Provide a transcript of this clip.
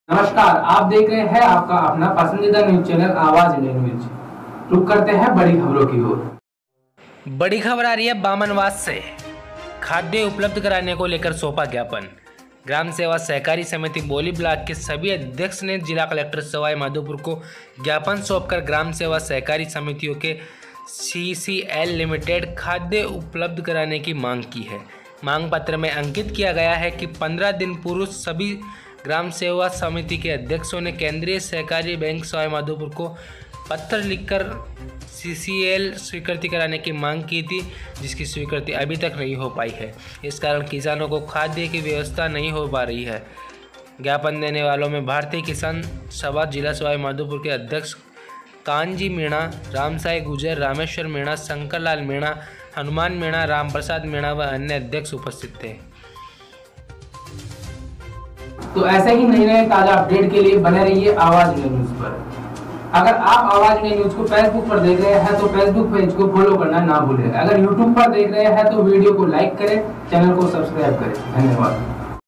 नमस्कार, आप देख रहे हैं आपका अपना पसंदीदा news channel Awaaz India news. रुक करते हैं बड़ी खबरों की ओर। बड़ी खबर आ रही है बामनवास से। खाद्य उपलब्ध कराने को लेकर सौंपा ज्ञापन। ग्राम सेवा सहकारी समिति बोली ब्लॉक के सभी अध्यक्ष ने जिला कलेक्टर सवाई माधोपुर को ज्ञापन सौंपकर ग्राम सेवा सहकारी समितियों के CCL लिमिटेड खाद्य उपलब्ध कराने की मांग की है। मांग पत्र में अंकित किया गया है कि 15 दिन पूर्व सभी ग्राम सेवा समिति के अध्यक्षों ने केंद्रीय सहकारी बैंक सवाई माधोपुर को पत्र लिखकर CCL स्वीकृति कराने की मांग की थी, जिसकी स्वीकृति अभी तक नहीं हो पाई है। इस कारण किसानों को खाद्य की व्यवस्था नहीं हो पा रही है। ज्ञापन देने वालों में भारतीय किसान सभा जिला सवाई माधोपुर के अध्यक्ष कांजी मीणा, रामसाई गुजर, रामेश्वर मीणा, शंकर लाल मीणा, हनुमान मीणा, राम प्रसाद मीणा व अन्य अध्यक्ष उपस्थित थे। तो ऐसे ही नए नए ताजा अपडेट के लिए बने रहिए आवाज इंडिया न्यूज पर। अगर आप आवाज इंडिया न्यूज को फेसबुक पर देख रहे हैं तो फेसबुक पेज को फॉलो करना ना भूलें। अगर यूट्यूब पर देख रहे हैं तो वीडियो को लाइक करें, चैनल को सब्सक्राइब करें। धन्यवाद।